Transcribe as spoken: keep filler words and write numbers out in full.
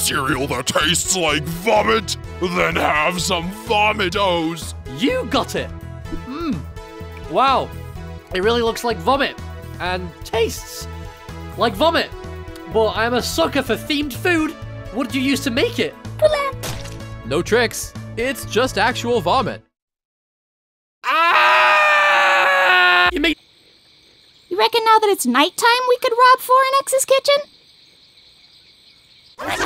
cereal that tastes like vomit? Then have some Vomitos. You got it. Mmm. Wow. It really looks like vomit and tastes like vomit. But I'm a sucker for themed food. What did you use to make it? No tricks. It's just actual vomit. Ah! You made. You reckon now that it's nighttime we could rob four in X's kitchen?